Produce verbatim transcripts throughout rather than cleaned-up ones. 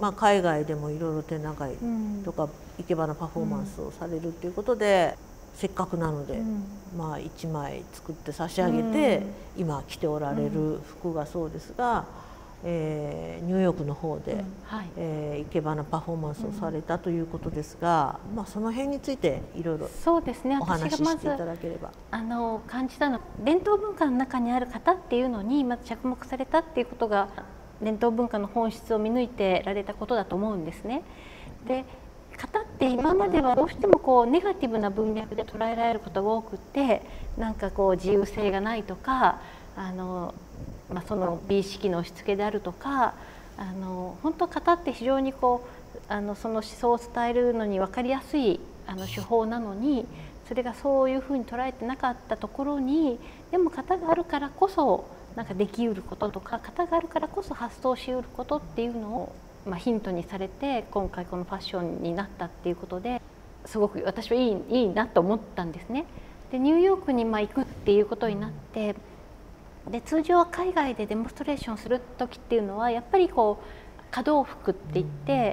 まあ、海外でもいろいろ展覧会とか生け花パフォーマンスをされるっていうことで、せっかくなので、まあいちまい作って差し上げて、今着ておられる服がそうですが、えー、ニューヨークの方で、うんはいえー、生け花パフォーマンスをされたということですが、うんまあ、その辺についていろいろお話ししていただければ。 あの感じたの伝統文化の中にある型っていうのにまず着目されたっていうことが伝統文化の本質を見抜いてられたことだと思うんですね。で型って今まではどうしてもこうネガティブな文脈で捉えられることが多くて、なんかこう自由性がないとか、あのまあ、その美意識の押し付けであるとか、あの本当型って非常にこうあのその思想を伝えるのに分かりやすいあの手法なのに、それがそういうふうに捉えてなかったところに、でも型があるからこそなんかできうることとか、型があるからこそ発想しうることっていうのを、まあ、ヒントにされて今回このファッションになったっていうことですごく私はいい、いいなと思ったんですね。でニューヨークにまあ行くっていうことになって、で通常は海外でデモンストレーションする時っていうのはやっぱりこう華道服って言って、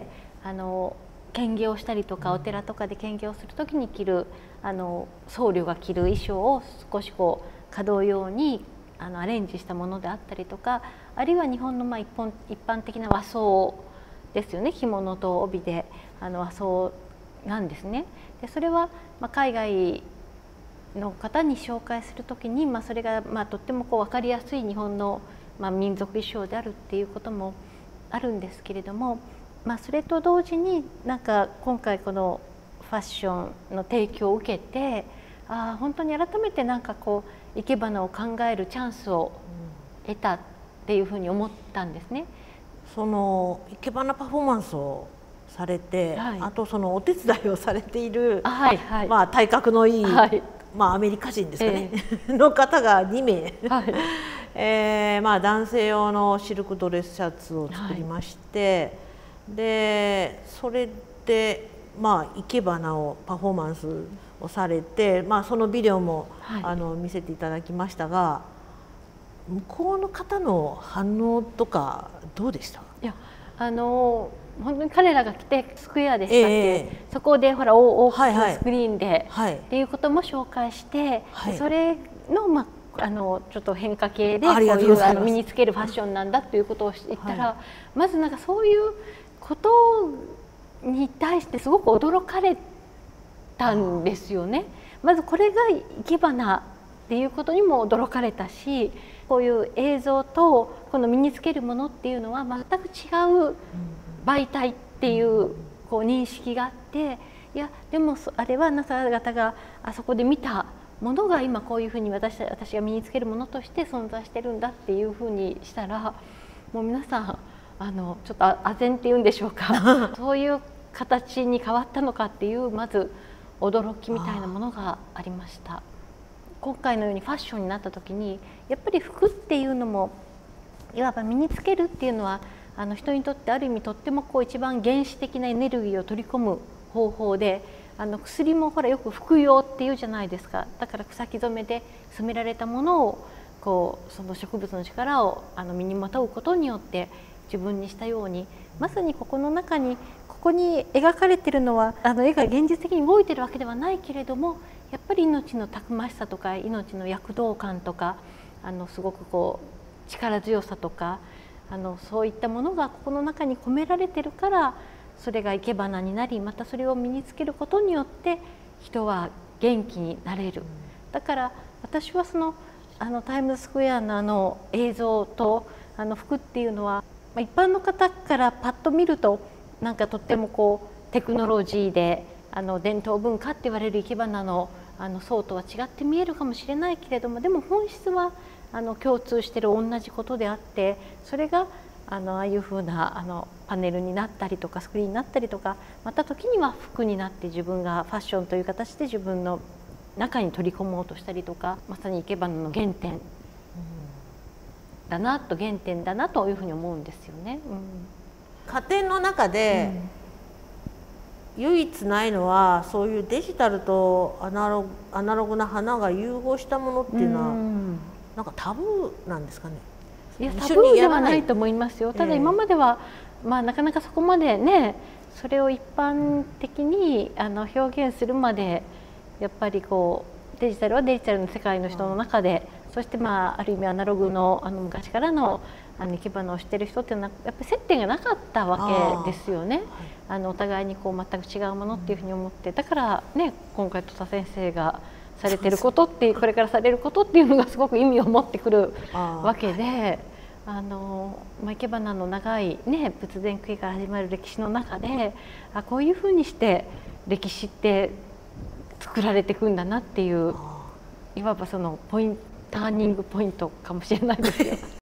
あの兼業したりとかお寺とかで兼業する時に着るあの僧侶が着る衣装を少しこう華道用にあのアレンジしたものであったりとか、あるいは日本のまあ一本一般的な和装ですよね。着物と帯であの和装なんですね。でそれはまあ海外の方に紹介するときに、まあ、それがまあとってもこう分かりやすい日本のまあ民族衣装であるっていうこともあるんですけれども、まあ、それと同時になんか今回このファッションの提供を受けて、ああ本当に改めてなんかこう生け花を考えるチャンスを得たっていうふうに思ったんですね。 その生け花パフォーマンスをされて、はい、あとそのお手伝いをされている、はいはい、まあ体格のいい、はいまあ、アメリカ人ですかね、えー、の方がにめい、はいえーまあ、男性用のシルクドレスシャツを作りまして、はい、でそれで、まあ、生け花をパフォーマンスをされて、まあ、そのビデオも、はい、あの見せていただきましたが、向こうの方の反応とかどうでした？ いやあの本当に彼らが来てスクエアでしたっけ、えー、そこでほら大きなスクリーンで、はいはい、っていうことも紹介して、はい、それの、まあ、あのちょっと変化系でこういうあの身につけるファッションなんだということを言ったら、はい、まずなんかそういうことに対してすごく驚かれたんですよね。まずこれが生け花っていうことにも驚かれたし、こういう映像とこの身につけるものっていうのは全く違う媒体っていうこう認識があって、いやでもあれはあなた方があそこで見たものが今こういうふうに私私が身につけるものとして存在してるんだっていうふうにしたら、もう皆さんあのちょっと唖然っていうんでしょうかそういう形に変わったのかっていうまず驚きみたいなものがありました。今回のようにファッションになった時にやっぱり服っていうのもいわば身につけるっていうのはあの人にとってある意味とってもこう一番原始的なエネルギーを取り込む方法で、あの薬もほらよく服用っていうじゃないですか。だから草木染めで染められたものをこうその植物の力をあの身にまとうことによって自分にしたように、まさにここの中にここに描かれてるのはあの絵が現実的に動いてるわけではないけれども、やっぱり命のたくましさとか命の躍動感とかあのすごくこう力強さとかあのそういったものがここの中に込められてるから、それが生け花になり、またそれを身につけることによって人は元気になれる。だから私はそのあのタイムズスクエアのあの映像とあの服っていうのは、一般の方からパッと見るとなんかとってもこうテクノロジーであの伝統文化って言われる生け花のあの層とは違って見えるかもしれないけれども、でも本質はあの共通している同じことであって、それがあのああいうふうなあのパネルになったりとかスクリーンになったりとか、また時には服になって自分がファッションという形で自分の中に取り込もうとしたりとか、まさに生け花の原点だなと原点だなというふうに思うんですよね。 うん、家庭の中で、うん、唯一ないのはそういうデジタルとアナログ、アナログな花が融合したものっていうのは、うん、なんかタブーなんですかね。 いやタブーではないと思いますよ。ただ今までは、 まあなかなかそこまでねそれを一般的にあの表現するまでやっぱりこうデジタルはデジタルの世界の人の中で、そしてまあある意味アナログのあの昔からのあの生き花をしてる人っていうのはやっぱり接点がなかったわけですよね。あのお互いにこう全く違うものっていうふうに思って、だからね今回戸田先生がされてることってこれからされることっていうのがすごく意味を持ってくるわけで。あのまあ、生け花の長い、ね、仏前区から始まる歴史の中であこういうふうにして歴史って作られていくんだなっていういわばそのポインターニングポイントかもしれないですよ。